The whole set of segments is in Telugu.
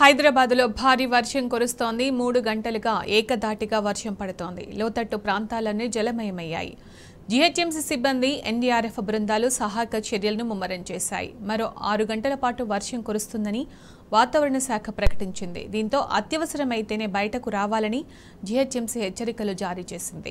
హైదరాబాద్లో భారీ వర్షం కురుస్తోంది. 3 గంటలుగా ఏకధాటిగా వర్షం పడుతోంది. లోతట్టు ప్రాంతాలన్నీ జలమయమయ్యాయి. జీహెచ్ఎంసీ సిబ్బంది, ఎన్డీఆర్ఎఫ్ బృందాలు సహాయక చర్యలను ముమ్మరం చేశాయి. మరో 6 గంటల పాటు వర్షం కురుస్తుందని వాతావరణ శాఖ ప్రకటించింది. దీంతో అత్యవసరమైతేనే బయటకు రావాలని జీహెచ్ఎంసీ హెచ్చరికలు జారీ చేసింది.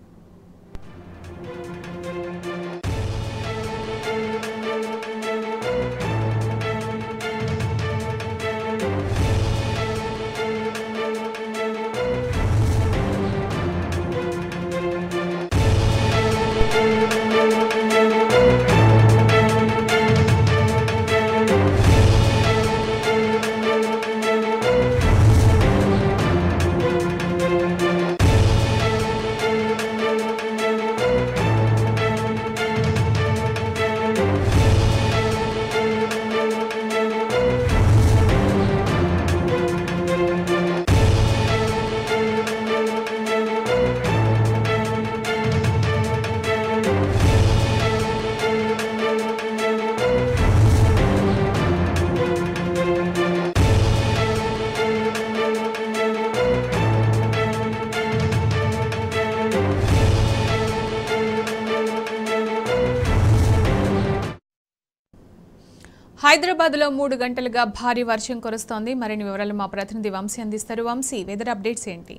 హైదరాబాద్లో 3 గంటలుగా భారీ వర్షం కురుస్తోంది. మరిన్ని వివరాలు మా ప్రతినిధి వంశీ అందిస్తారు. వంశీ, వెదర్ అప్డేట్స్ ఏంటి?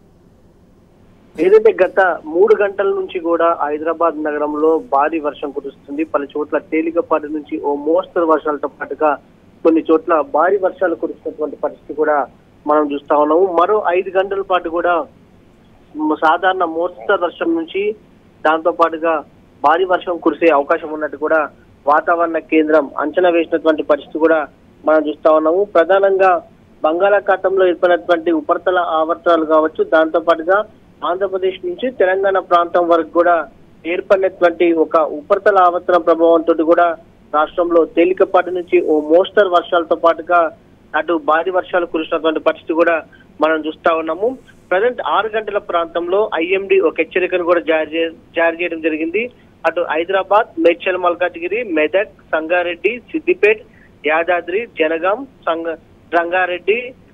ఏదైతే గత 3 గంటల నుంచి కూడా హైదరాబాద్ నగరంలో భారీ వర్షం కురుస్తుంది. పలు చోట్ల తేలికపాటి నుంచి ఓ మోస్తరు వర్షాలతో పాటుగా కొన్ని చోట్ల భారీ వర్షాలు కురుస్తున్నటువంటి పరిస్థితి కూడా మనం చూస్తా ఉన్నాము. మరో 5 గంటల పాటు కూడా సాధారణ మోస్తరు వర్షం నుంచి దాంతో పాటుగా భారీ వర్షం కురిసే అవకాశం ఉన్నట్టు కూడా వాతావరణ కేంద్రం అంచనా వేసినటువంటి పరిస్థితి కూడా మనం చూస్తా ఉన్నాము. ప్రధానంగా బంగాళాఖాతంలో ఏర్పడినటువంటి ఉపరితల ఆవర్తనాలు కావచ్చు, దాంతో పాటుగా ఆంధ్రప్రదేశ్ నుంచి తెలంగాణ ప్రాంతం వరకు కూడా ఏర్పడినటువంటి ఒక ఉపరితల ఆవర్తన ప్రభావంతో కూడా రాష్ట్రంలో తేలికపాటి నుంచి ఓ మోస్తరు వర్షాలతో పాటుగా అటు భారీ వర్షాలు కురిసినటువంటి పరిస్థితి కూడా మనం చూస్తా ఉన్నాము. ప్రజెంట్ 6 గంటల ప్రాంతంలో ఐఎండీ ఒక హెచ్చరికను కూడా జారీ చేయడం జరిగింది. అటు హైదరాబాద్, మేడ్చల్ మల్కాజ్గిరి, మెదక్, సంగారెడ్డి, సిద్దిపేట్, యాదాద్రి, జనగాం, రంగారెడ్డి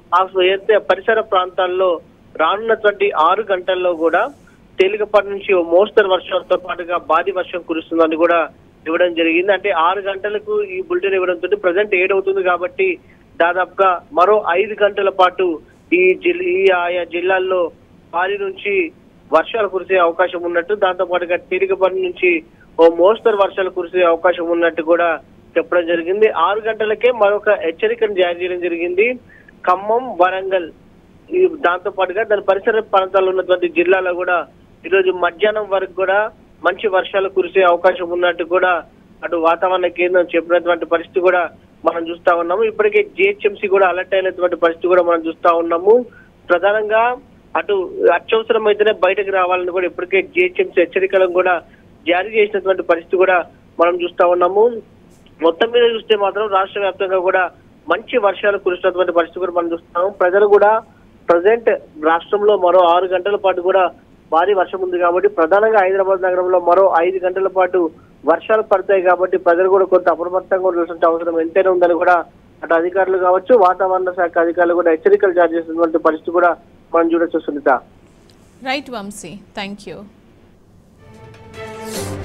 పరిసర ప్రాంతాల్లో రానున్నటువంటి 6 గంటల్లో కూడా తేలికపాటి నుంచి ఓ మోస్తరు వర్షాలతో పాటుగా భారీ వర్షం కురుస్తుందని కూడా ఇవ్వడం జరిగింది. అంటే 6 గంటలకు ఈ బులెటిన్ ఇవ్వడంతో ప్రజెంట్ 7 అవుతుంది కాబట్టి దాదాపుగా మరో 5 గంటల పాటు ఈ ఆయా జిల్లాల్లో భారీ నుంచి వర్షాలు కురిసే అవకాశం ఉన్నట్టు, దాంతో పాటుగా తేలికపాటి నుంచి ఓ మోస్తరు వర్షాలు కురిసే అవకాశం ఉన్నట్టు కూడా చెప్పడం జరిగింది. 6 గంటలకే మరొక హెచ్చరికను జారీ చేయడం జరిగింది. ఖమ్మం, వరంగల్, దాంతో పాటుగా దాని పరిసర ప్రాంతాల్లో ఉన్నటువంటి జిల్లాలో కూడా ఈరోజు మధ్యాహ్నం వరకు కూడా మంచి వర్షాలు కురిసే అవకాశం ఉన్నట్టు కూడా అటు వాతావరణ కేంద్రం చెప్పినటువంటి పరిస్థితి కూడా మనం చూస్తా ఉన్నాము. ఇప్పటికే జిహెచ్ఎంసీ కూడా అలర్ట్ అయినటువంటి పరిస్థితి కూడా మనం చూస్తా ఉన్నాము. ప్రధానంగా అటు అత్యవసరం అయితేనే బయటకు రావాలని కూడా ఇప్పటికే జిహెచ్ఎంసీ హెచ్చరికలను కూడా జారీ చేసినటువంటి పరిస్థితి కూడా మనం చూస్తా ఉన్నాము. మొత్తం మీద చూస్తే మాత్రం రాష్ట్ర వ్యాప్తంగా కూడా మంచి వర్షాలు కురిసినటువంటి పరిస్థితి కూడా మనం చూస్తున్నాము. ప్రజలు కూడా ప్రజెంట్ రాష్ట్రంలో మరో 6 గంటల పాటు కూడా భారీ వర్షం ఉంది కాబట్టి ప్రధానంగా హైదరాబాద్ నగరంలో మరో 5 గంటల పాటు వర్షాలు పడతాయి కాబట్టి ప్రజలు కూడా కొంత అప్రమత్తంగా ఉండాల్సిన అవసరం ఎంతైనా ఉందని కూడా అటు అధికారులు కావచ్చు, వాతావరణ శాఖ అధికారులు కూడా హెచ్చరికలు జారీ చేసినటువంటి పరిస్థితి కూడా మనం చూడొచ్చు. Sunitha. Right Vamsi, thank you.